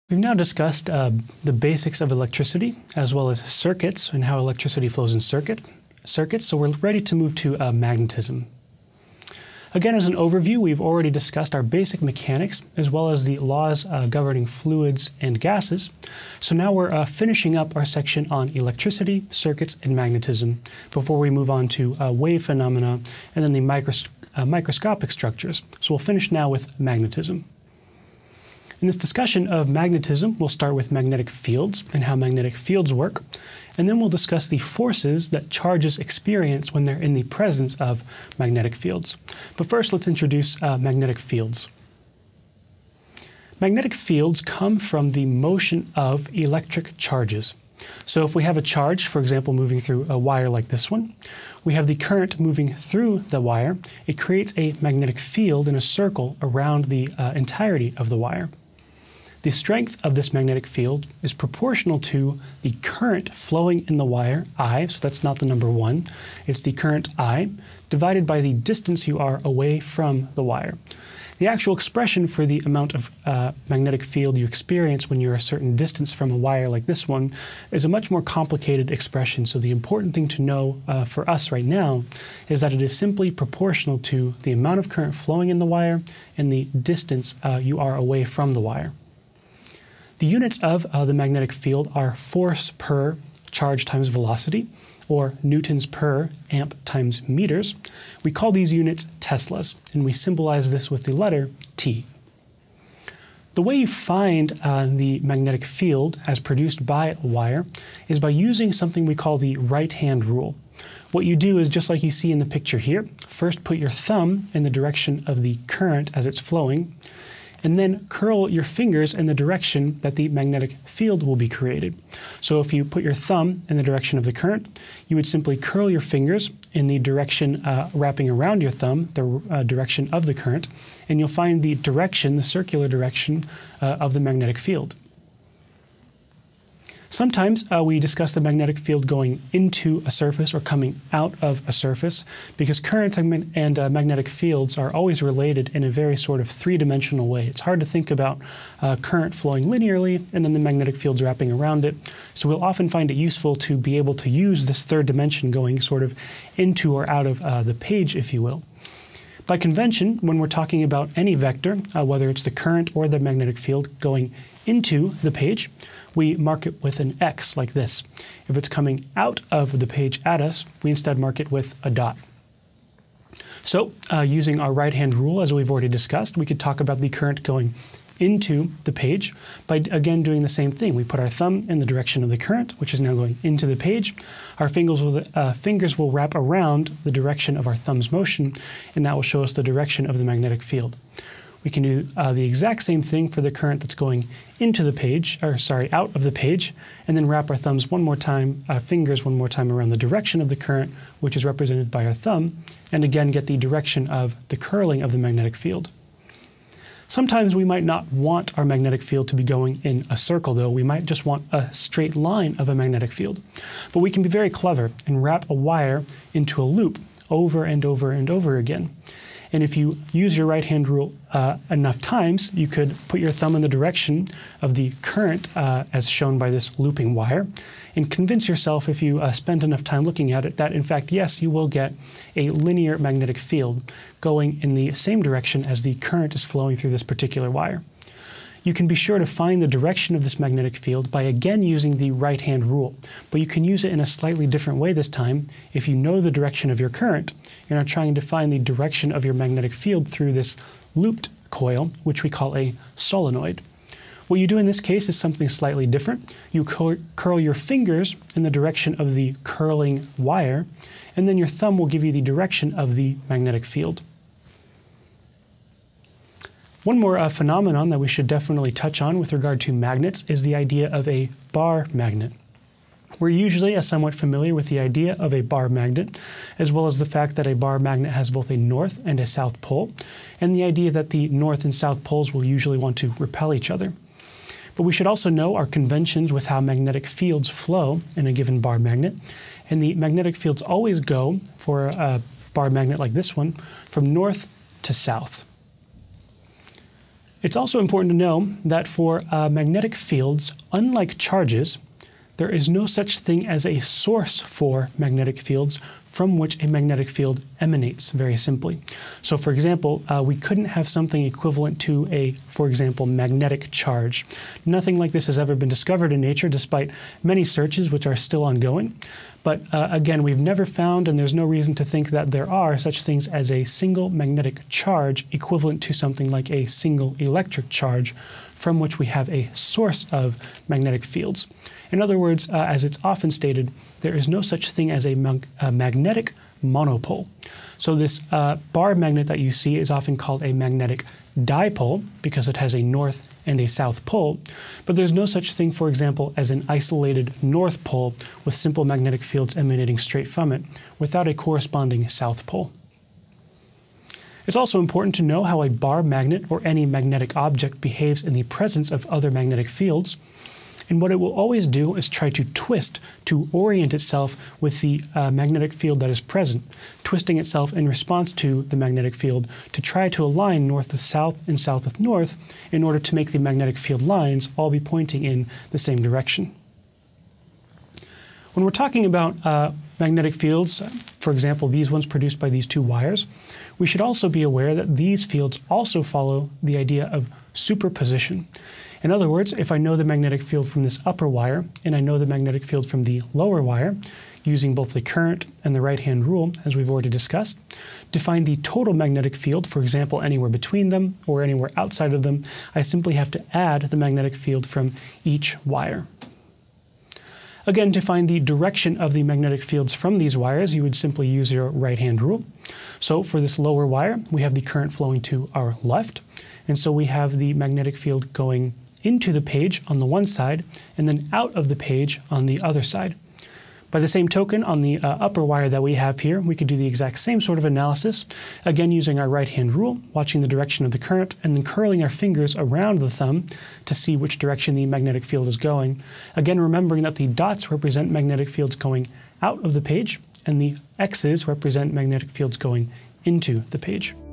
We've now discussed the basics of electricity, as well as circuits and how electricity flows in circuits, so we're ready to move to magnetism. Again, as an overview, we've already discussed our basic mechanics, as well as the laws governing fluids and gases. So now we're finishing up our section on electricity, circuits, and magnetism before we move on to wave phenomena and then the microscopic structures. So we'll finish now with magnetism. In this discussion of magnetism, we'll start with magnetic fields and how magnetic fields work, and then we'll discuss the forces that charges experience when they're in the presence of magnetic fields. But first, let's introduce magnetic fields. Magnetic fields come from the motion of electric charges. So if we have a charge, for example, moving through a wire like this one, we have the current moving through the wire. It creates a magnetic field in a circle around the entirety of the wire. The strength of this magnetic field is proportional to the current flowing in the wire, I, so that's not the number 1, it's the current I, divided by the distance you are away from the wire. The actual expression for the amount of magnetic field you experience when you're a certain distance from a wire like this one is a much more complicated expression, so the important thing to know for us right now is that it is simply proportional to the amount of current flowing in the wire and the distance you are away from the wire. The units of the magnetic field are force per charge times velocity, or newtons per amp times meters. We call these units Teslas, and we symbolize this with the letter T. The way you find the magnetic field as produced by a wire is by using something we call the right-hand rule. What you do is, just like you see in the picture here, first put your thumb in the direction of the current as it's flowing, and then curl your fingers in the direction that the magnetic field will be created. So if you put your thumb in the direction of the current, you would simply curl your fingers in the direction wrapping around your thumb, the direction of the current, and you'll find the direction, the circular direction of the magnetic field. Sometimes we discuss the magnetic field going into a surface or coming out of a surface, because currents and magnetic fields are always related in a very sort of three-dimensional way. It's hard to think about current flowing linearly and then the magnetic fields wrapping around it. So we'll often find it useful to be able to use this third dimension going sort of into or out of the page, if you will. By convention, when we're talking about any vector, whether it's the current or the magnetic field going into the page, we mark it with an X like this. If it's coming out of the page at us, we instead mark it with a dot. So using our right-hand rule, as we've already discussed, we could talk about the current going into the page by, again, doing the same thing. We put our thumb in the direction of the current, which is now going into the page. Our fingers will wrap around the direction of our thumb's motion, and that will show us the direction of the magnetic field. We can do the exact same thing for the current that's going into the page, out of the page, and then wrap our fingers one more time around the direction of the current, which is represented by our thumb, and again get the direction of the curling of the magnetic field. Sometimes we might not want our magnetic field to be going in a circle, though. We might just want a straight line of a magnetic field. But we can be very clever and wrap a wire into a loop over and over and over again. And if you use your right-hand rule enough times, you could put your thumb in the direction of the current as shown by this looping wire, and convince yourself, if you spend enough time looking at it, that in fact, yes, you will get a linear magnetic field going in the same direction as the current is flowing through this particular wire. You can be sure to find the direction of this magnetic field by again using the right-hand rule, but you can use it in a slightly different way this time. If you know the direction of your current, you're not trying to find the direction of your magnetic field through this looped coil, which we call a solenoid. What you do in this case is something slightly different. You curl your fingers in the direction of the curling wire, and then your thumb will give you the direction of the magnetic field. One more phenomenon that we should definitely touch on with regard to magnets is the idea of a bar magnet. We're usually somewhat familiar with the idea of a bar magnet, as well as the fact that a bar magnet has both a north and a south pole, and the idea that the north and south poles will usually want to repel each other. But we should also know our conventions with how magnetic fields flow in a given bar magnet, and the magnetic fields always go, for a bar magnet like this one, from north to south. It's also important to know that for magnetic fields, unlike charges, there is no such thing as a source for magnetic fields from which a magnetic field emanates, very simply. So for example, we couldn't have something equivalent to a, for example, magnetic charge. Nothing like this has ever been discovered in nature, despite many searches which are still ongoing. But again, we've never found, and there's no reason to think that there are such things as a single magnetic charge equivalent to something like a single electric charge from which we have a source of magnetic fields. In other words, as it's often stated, there is no such thing as a magnetic monopole. So this bar magnet that you see is often called a magnetic dipole because it has a north and a south pole, but there's no such thing, for example, as an isolated north pole with simple magnetic fields emanating straight from it without a corresponding south pole. It's also important to know how a bar magnet or any magnetic object behaves in the presence of other magnetic fields. And what it will always do is try to twist to orient itself with the magnetic field that is present, twisting itself in response to the magnetic field to try to align north with south and south with north in order to make the magnetic field lines all be pointing in the same direction. When we're talking about magnetic fields, for example, these ones produced by these two wires, we should also be aware that these fields also follow the idea of superposition. In other words, if I know the magnetic field from this upper wire and I know the magnetic field from the lower wire, using both the current and the right-hand rule, as we've already discussed, to find the total magnetic field, for example, anywhere between them or anywhere outside of them, I simply have to add the magnetic field from each wire. Again, to find the direction of the magnetic fields from these wires, you would simply use your right-hand rule. So for this lower wire, we have the current flowing to our left, and so we have the magnetic field going into the page on the one side and then out of the page on the other side. By the same token, on the upper wire that we have here, we could do the exact same sort of analysis, again using our right-hand rule, watching the direction of the current, and then curling our fingers around the thumb to see which direction the magnetic field is going. Again, remembering that the dots represent magnetic fields going out of the page, and the X's represent magnetic fields going into the page.